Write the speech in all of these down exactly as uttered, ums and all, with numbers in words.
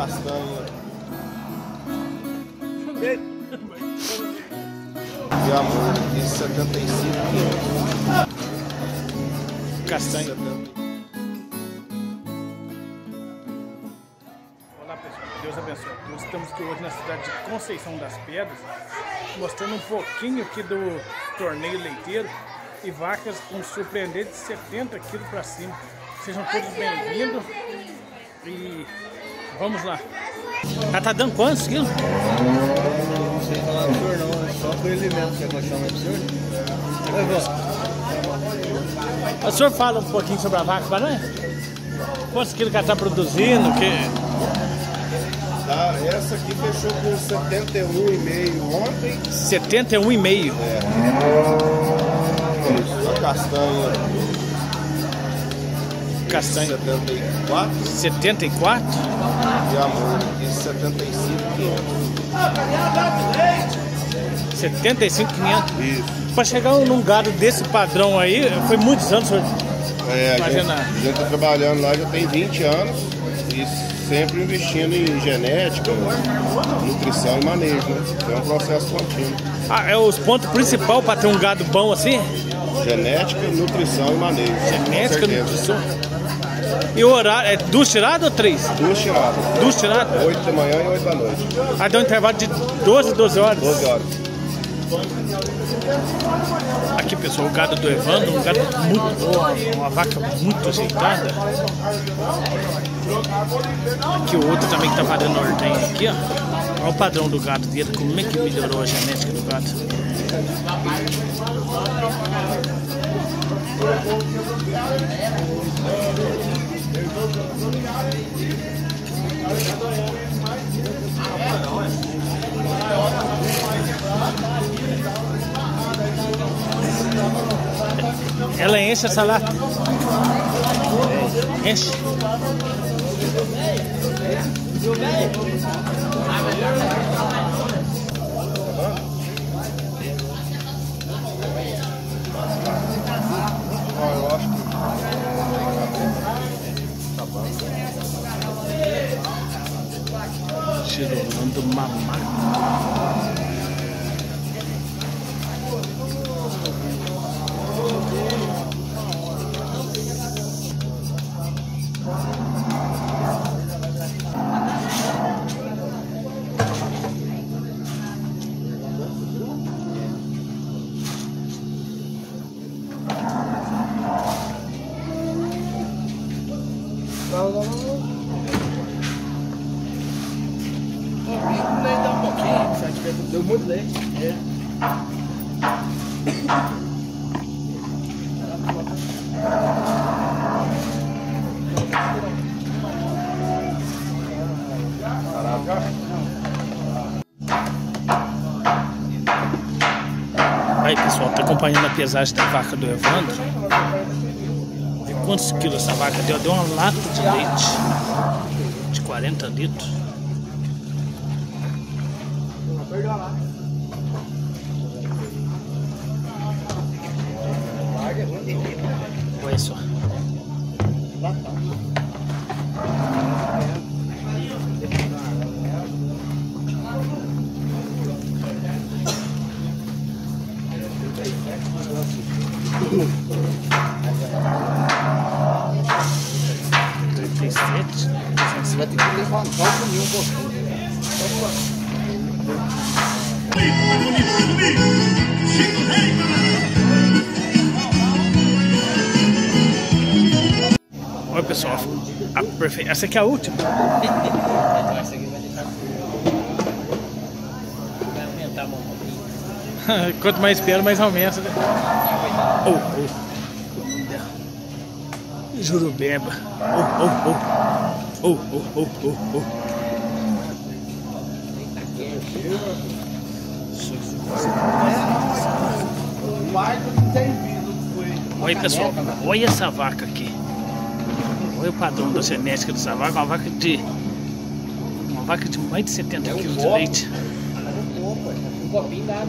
castanha. E amor, de setenta e cinco quilos. Castanha. Olá pessoal, Deus abençoe. Nós estamos aqui hoje na cidade de Conceição das Pedras, mostrando um pouquinho aqui do torneio leiteiro e vacas com surpreendente de setenta quilos para cima. Sejam todos bem-vindos e vamos lá. Ah, tá dando quantos quilos? Não sei falar do senhor não, é só com ele mesmo, você vai chamar do senhor? O senhor fala um pouquinho sobre a vaca para nós? Quantos quilos que ela está produzindo? Que... Tá, essa aqui fechou com setenta e um vírgula cinco ontem. setenta e um vírgula cinco? É. Isso, a castanha. Castanha. setenta e quatro. setenta e quatro? E amor, de setenta e cinco quinhentos. setenta e cinco quinhentos? Isso. Para chegar num gado desse padrão aí, foi muitos anos senhor, É, a fazendo gente, a gente tá trabalhando lá já tem vinte anos e sempre investindo em genética, nutrição e manejo, né? É um processo contínuo. Ah, é os pontos principais para ter um gado bom assim? Genética, nutrição e manejo. Genética, nutrição. E o horário, é duas tiradas ou três? Duas tiradas. Duas tiradas? Oito da manhã e oito da noite. Aí dá um intervalo de doze, doze horas? doze horas. Aqui pessoal, o gado do Evandro, um gado muito bom, uma vaca muito ajeitada. Aqui o outro também que tá fazendo ordenha aqui, ó. Olha o padrão do gado dele, como é que melhorou a genética do gado. Ela enche essa lata? Enche? Eu acho que tá bom. Tirando mamar. Não, não, não. Nem dá um pouquinho, se tiver, deu muito leite. É. Aí pessoal, tá acompanhando a pesagem da vaca do Evandro. Vê quantos quilos essa vaca deu? Deu uma lata de leite de quarenta litros. Olha só. trinta e sete. Você vai ter que levantar o caminhão um pouquinho. Olha pessoal, a perfe... essa aqui é a última. Quanto mais espera, mais aumenta, né? Oh, oh. Jurubeba. Oh, oh, oh. Oh, oh, oh, oh, oh. Olha pessoal, olha essa vaca aqui. Olha o padrão da genética dessa vaca. Uma vaca de Uma vaca de mais de setenta quilos de leite. Um copinho dá.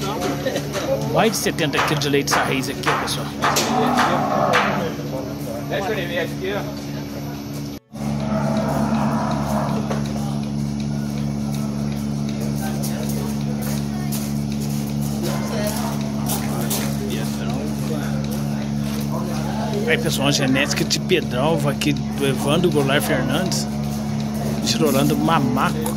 Mais de setenta quilos de leite essa raiz aqui, ó, pessoal. Deixa eu ver aqui, ó. Aí pessoal, a genética de Pedralva aqui do Evandro Goulart Fernandes, Girolando Mamaco.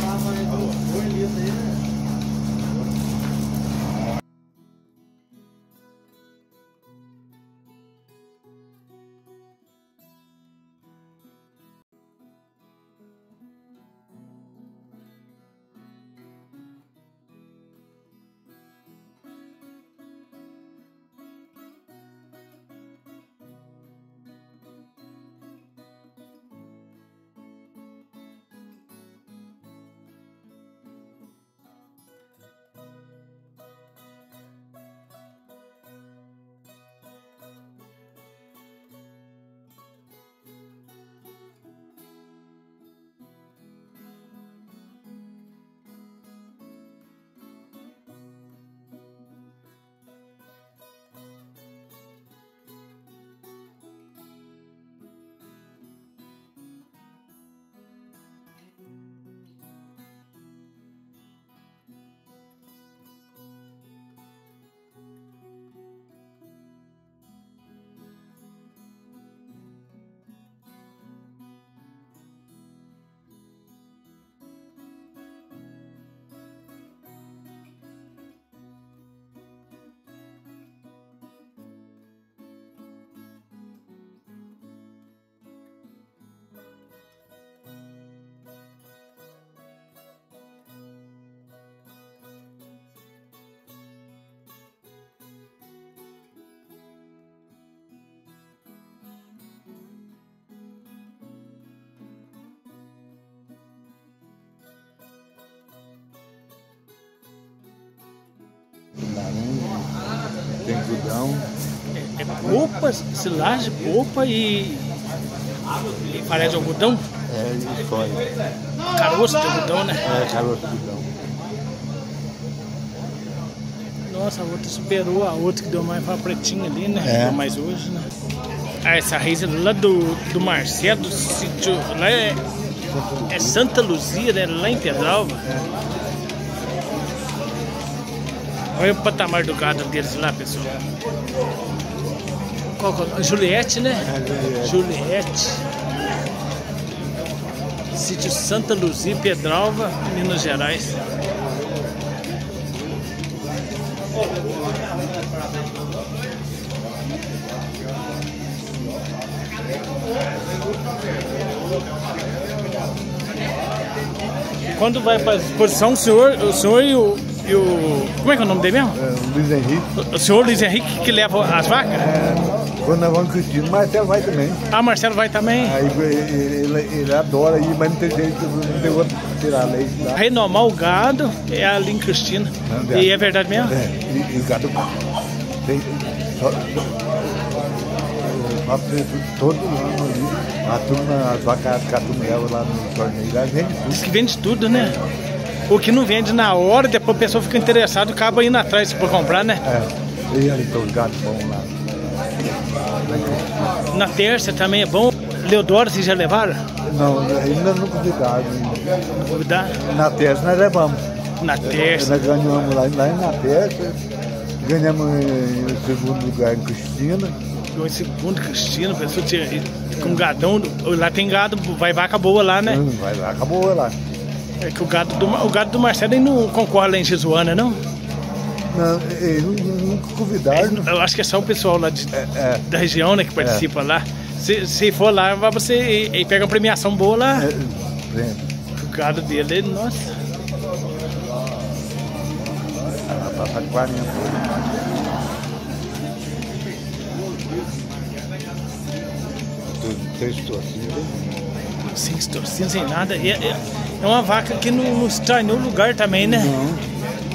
Tem algodão. É, é polpa, silagem, polpa e, e farelo de algodão? É, e soja. Caroço de algodão, né? É, caroço de algodão. Nossa, a outra superou a outra que deu mais pra pretinha ali, né? É. Deu mais hoje, né? Ah, essa raiz é lá do, do Marcelo, do sítio, lá é, é Santa Luzia, né? Lá em Pedralva. É. Olha o patamar do gado deles lá, pessoal. Qual que é? Juliette, né? É, Juliette. Juliette. Sítio Santa Luzia, Pedralva, Minas Gerais. Quando vai para a exposição, o senhor, o senhor e o, e o... Como é que é o nome dele mesmo? É, Luiz Henrique. O senhor Luiz Henrique que leva as vacas? É, quando nós vamos Cristina, o Marcelo vai também. Ah, Marcelo vai também? Aí ele, ele, ele adora ir, mas não tem jeito, não tem outro tirar leite lá. Renomar o gado é ali em Cristina. Não, e é verdade mesmo? É, e, e o gado tem... Só, só, todo ano ali, a turma, as vacas catumel lá no torneio, lá vende tudo. Diz que vende tudo, né? O que não vende na hora, depois a pessoa fica interessada, acaba indo atrás para comprar, né? É, e ali tem os gados bons lá. Na terça também é bom. Leodoro, vocês já levaram? Não, ainda não convidaram. Convidar? Na terça nós levamos. Na terça. Nós ganhamos lá, lá na terça, ganhamos em segundo lugar em Cristina. Em segundo, Cristina, pessoa tinha, com gadão, lá tem gado, vai vaca boa lá, né? Hum, vai lá, acabou lá. É que o gado do, o gado do Marcelo ele não concorre lá em Jesuana, não? Não, eles nunca convidaram. Eu acho que é só o pessoal lá de, é, é, da região, né, que participa é. lá. Se, se for lá, vai você e, e pega uma premiação boa lá. É, é. O gado dele, nossa. Ah, tá quarenta. Três torcidas. Cinco torcidas sem nada. É, é, é uma vaca que não, não está em nenhum lugar também, né? Não.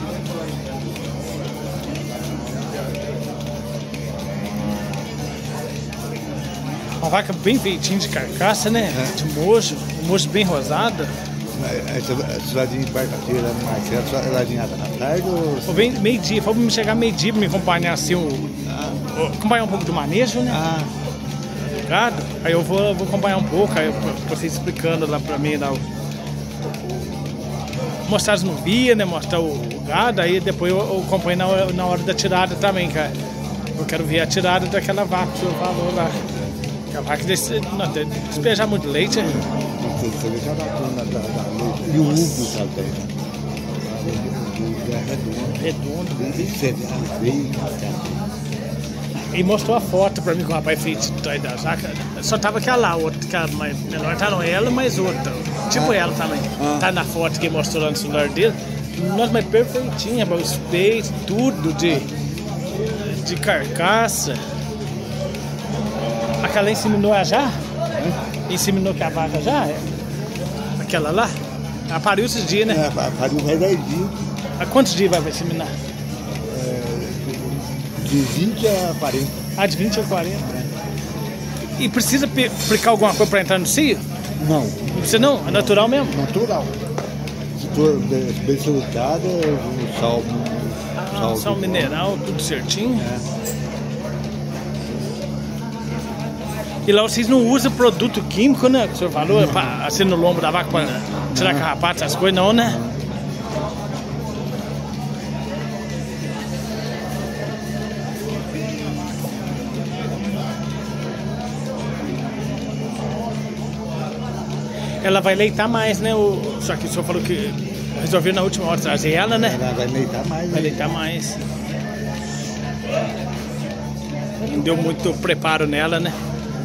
Uma vaca bem feitinha de carcaça, né? É. De mojo, mojo bem rosada. Essa ladinha de quarta-feira no Marcelo, essa ladinha à tarde ou... Bem meio-dia, foi pra me chegar meio-dia pra me acompanhar assim, o, ah. o, acompanhar um pouco do manejo, né? Ah. gado, aí eu vou, vou acompanhar um pouco, aí vocês explicando lá pra mim, lá, o, mostrar as novias, né, mostrar o, o gado, aí depois eu, eu acompanho na, na hora da tirada também, cara. Eu quero ver a tirada daquela vaca que o senhor falou lá. Que a vaca desse, não, despejar muito leite. Você já dá conta da leite. E o uso que ela tem. É redondo. Redondo. E mostrou a foto pra mim que o rapaz fez da jaca. Só tava aquela lá, outra, que a mais menor, tá não ela, mas outra. Tipo ah. ela também. Ah. Tá na foto que ele mostrou lá no celular dele. Nossa, mas perfeitinha, os peitos, tudo de, de carcaça. Aquela inseminou a já? Inseminou que a vaca já? Aquela lá? Ela pariu esses dias, né? É, pariu mais dez dias. Há quantos dias vai inseminar? De vinte a quarenta. Ah, de vinte a quarenta. E precisa aplicar alguma coisa para entrar no cio? Não. Não precisa não? É natural mesmo? Natural. Se for bem solutada, o sal... Ah, sal, sal mineral, tudo certinho. É. E lá vocês não usam produto químico, né? Que o senhor falou, não. Pra, assim no lombo da vaca para tirar carrapato, essas coisas, não, né? Ela vai leitar mais, né? O... Só que o senhor falou que resolveu na última hora trazer ela, né? Ela vai leitar mais. Vai leitar mais. Não deu muito preparo nela, né?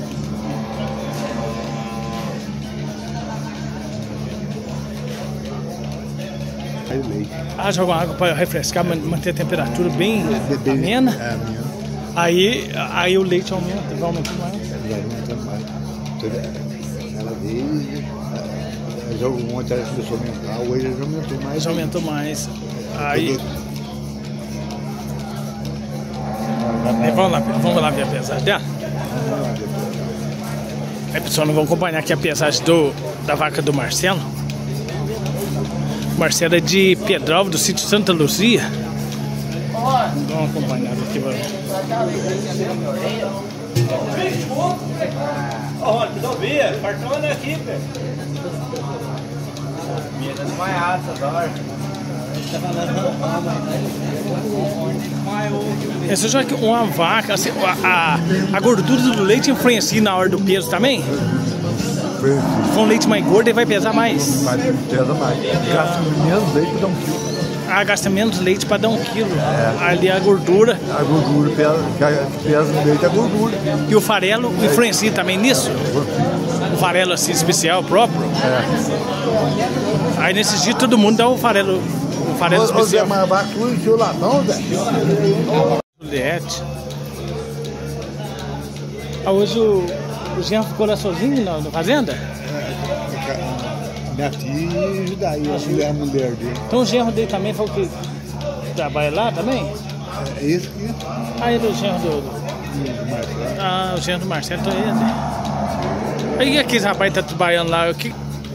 Ah, joga água para refrescar, manter a temperatura bem amena. É, amena. Aí, aí o leite aumenta, vai aumentando mais. Vai aumentando mais. Ela veio, jogo ontem ela começou a aumentar, hoje ela já aumentou mais. Já aumentou mais. Aí. Aí vamos lá, vamos lá ver a pesagem dela. Aí pessoal, nós vamos acompanhar aqui a pesagem do, da vaca do Marcelo. Marcelo é de Pedrópolis, do sítio Santa Luzia. Vamos dar uma acompanhada aqui, mano. Olha, que novia, cartona aqui, velho. Minha desmaiada, essa hora. Essa já que uma vaca, assim, a, a, a gordura do leite influencia na hora do peso também? Se for um leite mais gordo, ele vai pesar mais. Vai pesar mais. Gasta menos leite para dar um quilo. Ah, gasta menos leite para dar um quilo. É. Ali a gordura. A gordura pesa, pesa no leite a gordura. E o farelo influencia também nisso? O farelo assim especial próprio? É. Aí nesses dias todo mundo dá o farelo, o farelo ô, especial. Ô Zé, mas a vaca encheu o latão, Zé? Juliette. Ah, hoje o, o Jean ficou lá sozinho na, na fazenda? É, minha filha ajuda aí, ajuda a mulher dele. Então o genro dele também foi o que trabalha lá também? É isso que... Ah, ele é o genro do... do Marcelo. Ah, o genro do Marcelo, então ele. Aí aqueles rapazes que tá trabalhando lá, o que...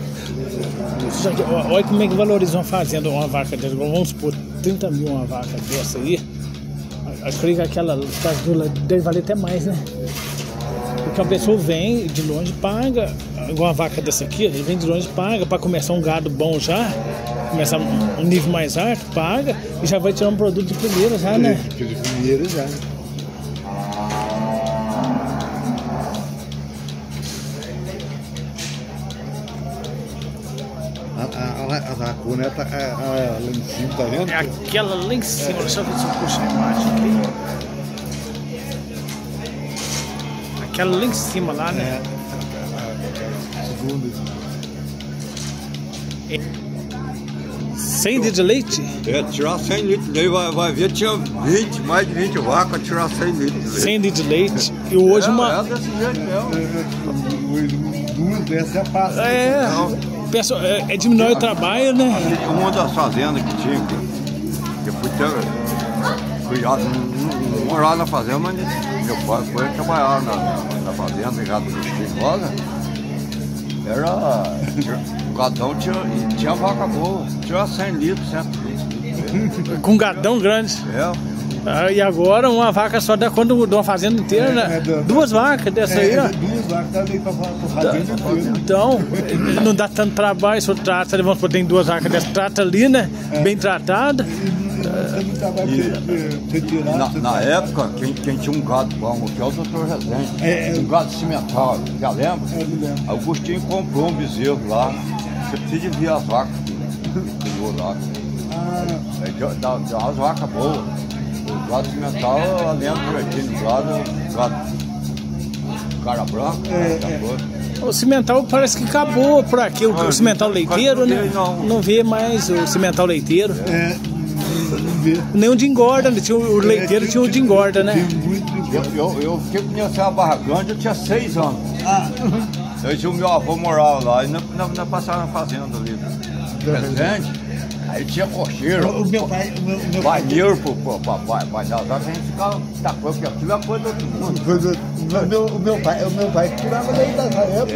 Olha como é que valorizam uma fazenda, uma vaca dessa. Vamos supor, trinta mil uma vaca dessa aí. Acho que aquela fazenda deve valer até mais, né? Porque a pessoa vem de longe, paga, igual uma vaca dessa aqui, ele vem de longe, paga, para começar um gado bom já, começar um nível mais alto, paga, e já vai tirar um produto de primeira já, né? De primeira já. A, a, a vacuna tá a, a, lá em cima, tá vendo? É aquela lá em cima, é. Deixa eu ver se eu puxo a imagem aqui. Aquela lá em cima, lá, né? É. Segunda. cem litros de leite? É, tirar cem litros de leite, vai, vai ver, tinha vinte, mais de vinte vacas, tirar cem litros de leite. cem litros de leite. E hoje é, uma... É desse jeito mesmo. Duas dessas é fácil. É, penso, é, é diminuir o trabalho, né? Uma das fazendas que tinha, que eu fui ter cuidado, não, não morar na fazenda, mas meu pai foi trabalhar na, na fazenda, já do Chico Rosa. Era... O gadão tinha, tinha vaca boa, tinha cem litros, cento litros. Com um gadão grande. É. Ah, e agora uma vaca só dá conta de uma fazenda inteira, né? É, é, do- Duas vacas dessa aí, ó. É, duas vacas dá ali pra, pra fazenda inteira. Então, não dá tanto trabalho se eu trata, vamos supor, tem duas vacas dessa, trata ali, né? Bem tratada. Você não trabalha pra tirar. Na, na época, quem, quem tinha um gado bom aqui é o doutor Rezende. É, é. Um gado cimental, já lembra? É, me lembro. Agostinho comprou um bezerro lá. Você precisa de ver as vacas que criou lá. Ah, É, dá, dá dá umas vacas boas. O gado cimental, eu lembro aquele gado, gado cara branca, É, cara é. branca. O cimental parece que acabou por aqui, o, Ah, o cimental leiteiro, né? não. Não vê mais o cimental leiteiro. é. Não vê. Nem o de engorda, né? Tinha o o leiteiro, tinha o de engorda, né? Tem muito de Eu, eu, eu fiquei conhecendo a Barra Grande, eu tinha seis anos. Ah, Eu tinha o meu avô morava lá e nós, nós, nós passávamos na fazenda ali. Presente. Aí tinha cocheiro. o meu pai. O meu, o meu pai. Banheiro pro papai, mas das horas a gente ficava tacando, porque aquilo é coisa do outro mundo. Coisa- O meu, o meu pai, o meu pai que tirava leite dessa época.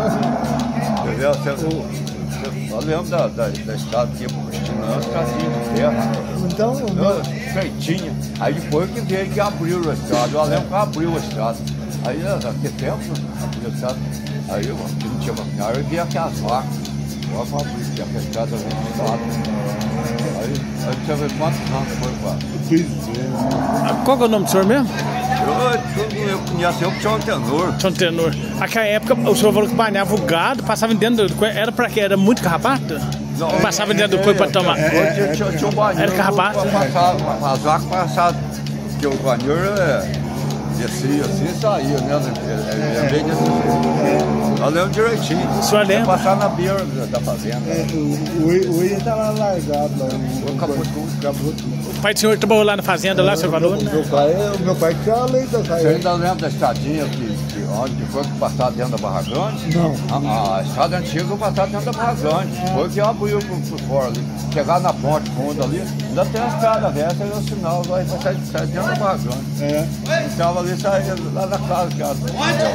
É, entendeu? Você, você, eu lembro da, da, da estrada que ia pro Cristina, as casinhas de terra, Então, o meu, eu, feitinha. Aí depois que veio que abriu a estrada, eu lembro que abriu a estrada. Aí, naquele tempo, abriu a estrada. Aí, eu, que não tinha maquinário, eu via aquelas vacas. Só pra abrir, porque aquela estrada vem de lado. Aí, aí tinha ver quantos anos foi pra... pois é. Qual que é o nome do senhor mesmo? Eu, eu, eu conheço eu que tinha um tenor. São Tenor. Naquela época, o senhor falou que banhava o gado, passava dentro do coelho. Era pra quê? Era muito carrapato? Não, Passava dentro do coelho pra tomar. Eu tinha, tinha, tinha um banheiro. Era carrapato? pra passar, pra- as vacas passavam. Porque o banheiro é. Descia assim e saía, né? É, é, é bem desse jeito. Eu lembro direitinho. O senhor lembra? Ia passar na beira da, da fazenda. É, o, o, o Ia tá lá largado lá. O, Acabou tudo. acabou tudo. O pai do senhor trabalhou lá na fazenda, lá, seu valor, O né? meu pai, o meu pai que tinha leite dessa Você época. ainda lembra da estradinha que, que onde foi que passava dentro da Barra Grande? Não. A, a estrada antiga eu passava dentro da Barra Grande. Foi que abriu por, por fora ali. Chegar na ponte funda ali, ainda tem a estrada dessa, e o sinal vai sair sai dentro da Barra Grande. É. Estava ali, saía lá da casa. Que era,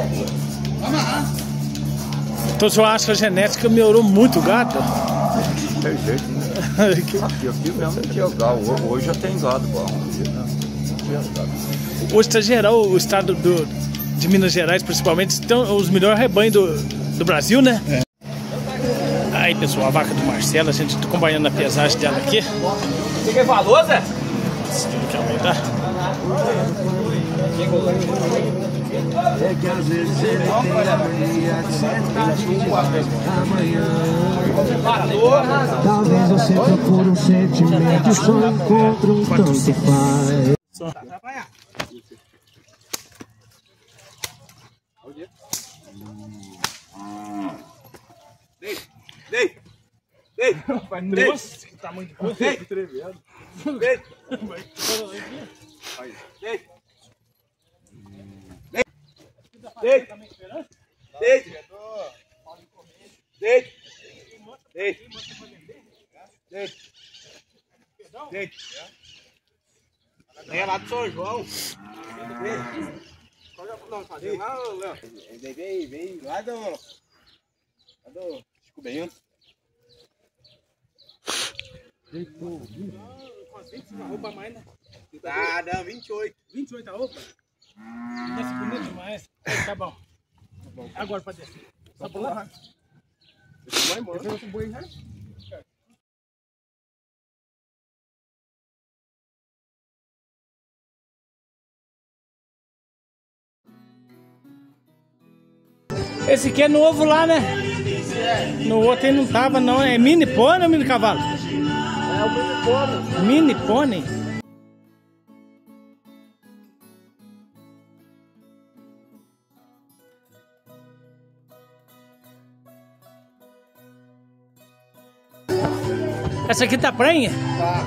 Então o senhor acha que a genética melhorou muito o gado? não tem jeito, né? Aqui, aqui mesmo não tinha gado. Hoje já tem gado bom. Né? Não tinha gado. Hoje está geral, o estado do, de Minas Gerais, principalmente, estão os melhores rebanhos do, do Brasil, né? É. Aí, pessoal, a vaca do Marcelo, a gente está acompanhando a pesagem dela aqui. Você quer valor, Zé? Esse filho quer aumentar. É que às vezes ele tem a mania de sentar de amanhã. Talvez você procure um sentimento e só encontre um tanto faz. Dei! Dei! Nossa, que tamanho de coisa. Dei! Dei! Dei! Dei! Dei! Dei! Dei! Dei! É lá do São João. Qual é o nome fazer lá, Léo? Ele veio, veio lá do... Lá do Chico Bento. Roupa mais, né? Tá, dá vinte e oito. vinte e oito a roupa? Desce bonito demais. Tá bom. Agora pode descer. Só por lá? Esse vai embora. outro boi já? Esse aqui é novo lá, né? No outro aí não tava, não. É mini pônei ou mini cavalo? É o mini pônei. Mini pônei? Essa aqui tá prenha? Tá.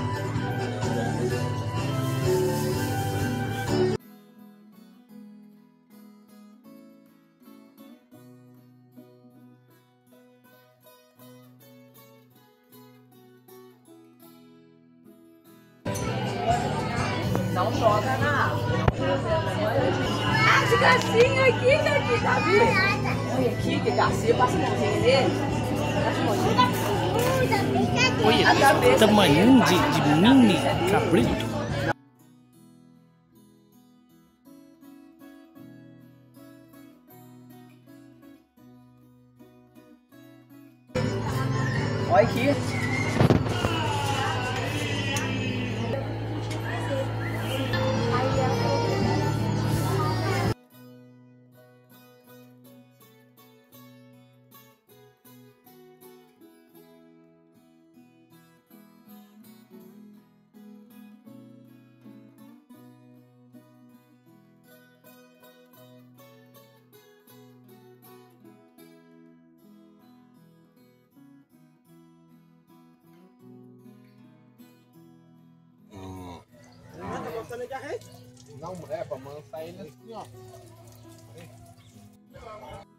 Não joga na água. Ah, esse gacinho aqui, aqui, tá vendo? Olha aqui, que gacinho, passa a mãozinha nele. Passa a mãozinha. Olha, tamanho de, de mini cabrito. Olha aqui. Não, é pra amansar ele assim, ó.